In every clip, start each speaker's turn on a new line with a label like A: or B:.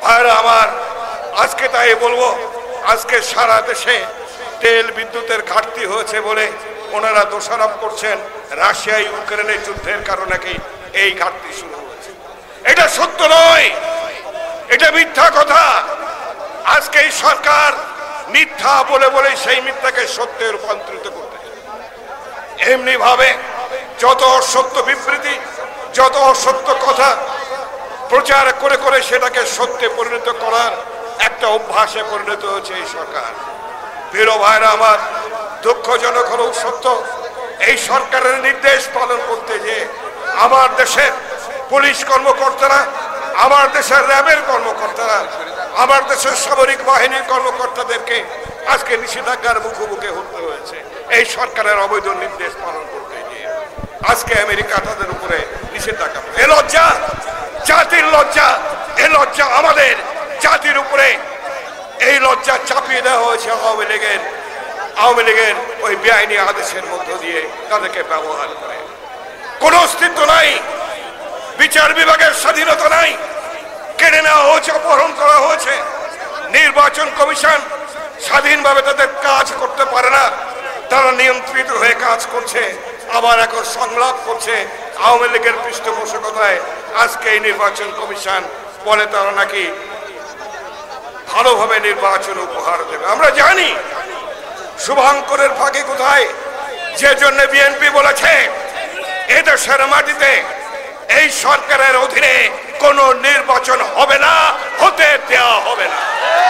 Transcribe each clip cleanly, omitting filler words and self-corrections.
A: ভাইরা আমার, আজকে তাই বলবো, আজকে সারা দেশে তেল বিদ্যুতের ঘাটতি হয়েছে বলে ওনারা দোষারোপ করছেন রাশিয়া ইউক্রেনের যুদ্ধের কারণে কি এই ঘাটতি শুরু হয়েছে। এটা সত্য নয়, এটা মিথ্যা কথা। আজকে এই সরকার মিথ্যা বলে বলে সেই মিথ্যাকে সত্যে রূপান্তরিত করতে চায়। এমনি ভাবে যত অসত্য বিবৃতি, যত অসত্য কথা প্রচার করে করে সেটাকে সত্যে পরিণত করার একটা অভ্যাসে পরিণত হয়েছে এই সরকার। প্রিয় ভাইরা আমার, দুঃখজনক হলেও সত্য, এই সরকারের নির্দেশ পালন করতে যে আমার দেশের পুলিশ কর্মকর্তারা, আমার দেশের র্যাবের কর্মকর্তারা, আমার দেশের সামরিক বাহিনীর কর্মকর্তাদেরকে আজকে নিষেধাজ্ঞার মুখোমুখি হতে হয়েছে এই সরকারের অবৈধ নির্দেশ পালন করতে গিয়ে। আজকে আমেরিকা তাদের উপরে নিষেধাজ্ঞা, এ লজ্জা, জাতির লজ্জা, এ লজ্জা আমাদের জাতির উপরে, এই লজ্জা চাপিয়ে দেওয়া হয়েছে আওয়ামী লীগের ওই বেআইনি আদেশের মধ্য দিয়ে তাদেরকে ব্যবহার করে। কোন অস্তিত্ব নাই, বিচার বিভাগের স্বাধীনতা নাই, কেড়ে নেওয়া হয়েছে, অপহরণ করা হয়েছে। নির্বাচন কমিশন স্বাধীনভাবে তাদের কাজ করতে পারে না, তারা নিয়ন্ত্রিত হয়ে কাজ করছে, আবার এখন সংলাপ করছে আওয়ামী লীগের পৃষ্ঠপোষকতায়। আজকে এই নির্বাচন কমিশন বলে তারা নাকি ভালোভাবে নির্বাচন উপহার দেবে। আমরা জানি শুভঙ্করের ফাঁকি কোথায়, যে জন্য বিএনপি বলেছে এদেশের মাটিতে এই সরকারের অধীনে কোন নির্বাচন হবে না, হতে দেওয়া হবে না।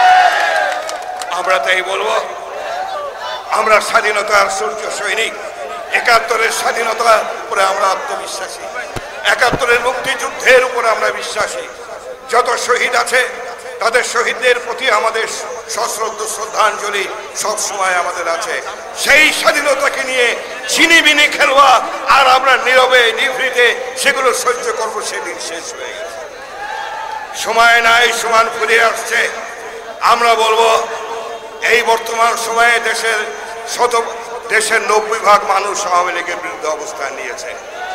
A: আমরা তাই বলবো, আমরা স্বাধীনতার সূর্য সৈনিক, ৭১-এর স্বাধীনতার উপরে আমরা আত্মবিশ্বাসী, ৭১-এর মুক্তিযুদ্ধের উপরে আমরা বিশ্বাসী। যত শহীদ আছে তাদের শহীদদের প্রতি আমাদের সশ্রদ্ধ শ্রদ্ধাঞ্জলি সবসময় আমাদের আছে। সেই স্বাধীনতাকে নিয়ে ছিনিবিনি খেলোয়া আর আমরা নীরবে নিভৃতে সেগুলো সহ্য করবো, সেদিন শেষ হয়ে গেছে। সময় নাই, সমান ফিরে আসছে। আমরা বলবো এই বর্তমান সময়ে দেশের ৯০% মানুষ আওয়ামী লীগের বিরুদ্ধে অবস্থান নিয়েছে।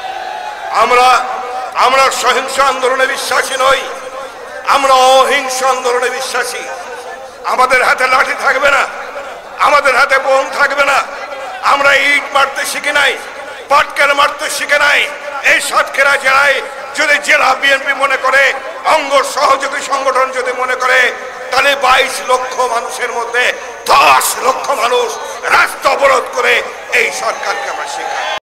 A: আমরা সহিংস আন্দোলনে বিশ্বাসী নই, আমরা অহিংস আন্দোলনে বিশ্বাসী। আমাদের হাতে লাঠি থাকবে না, আমাদের হাতে বোম থাকবে না। আমরা ইট মারতে শিখি নাই, পাটকেল মারতে শিখে নাই। এই সাতক্ষীরা জেলায় যদি জেলা বিএনপি মনে করে, অঙ্গ সহযোগী সংগঠন যদি মনে করে, তাহলে ২২ লক্ষ মানুষের মধ্যে ১০ লক্ষ মানুষ রাস্তা অবরোধ করে এই সরকারকে আমরা শেখাই।